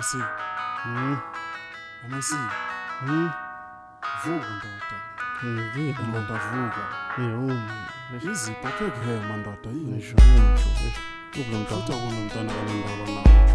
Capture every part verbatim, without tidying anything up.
Amasi. Hmm. Amasi. Hmm. Vuka ndoda. Ngiyile Ndoda vuka. yebo. Izipho pheke mandoda yini? Ngisho ngisho. Ublo Futhi mntwana. akunomntana kalendaba nacho.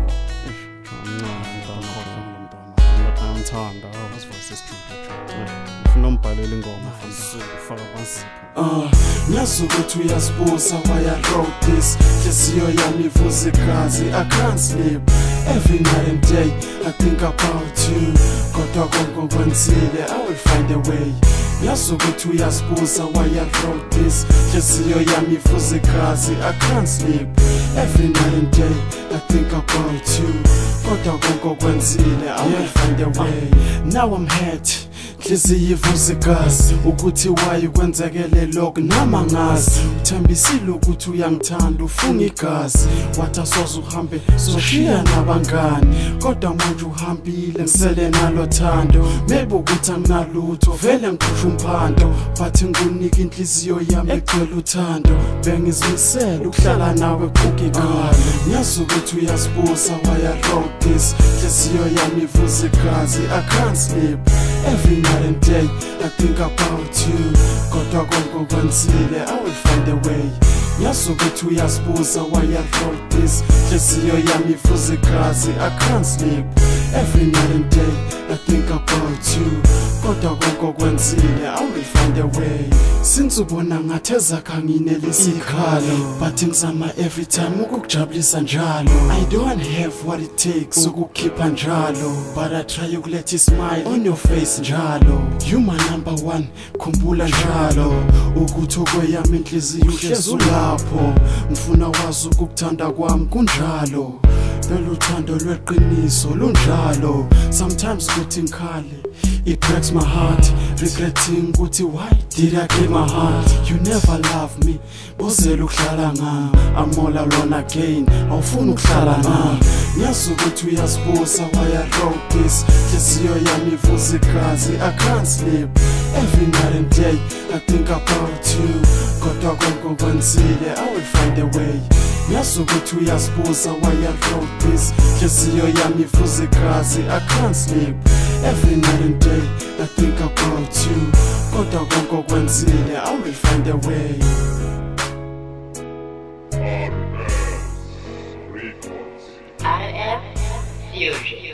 Mncane mntwana. Khohlwa ngomntana. Ngiyamthanda. Asivase sijuda. Ufuna umbhalela ingoma Mfana. faka kwazipho. Ah, ngiyazi ukuthi uyasibusa why I wrote this. Nhliziyo yami ivuza igazi, I can't sleep. Every night and day I think about you. Kodwa konke kwenzile, I will find a way. Ngiyazi ukuthi uyasibusa why I wrote this. Nhliziyo yami ivuza igazi, I can't sleep. Every night and day I think about you. Kodwa konke kwenzile, I will find a way. Now I'm hurt. Nhliziyo ivuza igazi ukuthi why kwenzekele lokho nama ngazi uthembisile ukuthi uyangithanda ufunga igazi wathi asoze uhambe soshiya nabangani kodwa manje uhambile ngisele nalo thando maybe ukuthi anginalutho vele ngikhusha umphanto but nginika inhliziyo yami egcwele uthando bengizimisela ukuhlala nawe kugigala ngiyazi ukuthi uyasibusa why I wrote this inhliziyo yami ivuza igazi I can't sleep every night and day I think about you kodwa konke kwenzile I will find a way ngiyazi ukuthi uyasibusa why I wrote this inhliziyo yami ivuza igazi I can't sleep every night and day I think about you kodwa konke kwenzile I will find a way since ubona ngathi ezakhanginelisa ikhalo but ngizama every time ukukujabulisa njalo I don't have what it takes ukukhipha njalo but I try ukuletha ismile on your face njalo you my number one khumbula njalo ukuthi okweyami inhliziyo uhlezi ulapho ngifuna wazi ukukuthanda kwami kunjalo lolu thando lweqiniso lunjalo sometimes kuthi ngikhale it breaks my heart regretting ukuthi why did I give my heart you never loved me bozela ukuhlala ngami I'm all alone again awufuna ukuhlala nami ngiyazi ukuthi uyasibusa why I wrote this inhliziyo yami ivuza igazi I can't sleep every night and day I think about you kodwa konke kwenzile I will find a way ngiyazi ukuthi uyasibusa why I wrote this inhliziyo yami ivuza igazi I can't sleep every night and day I think about you kodwa konke kwenzile I will find a way R F Fusion.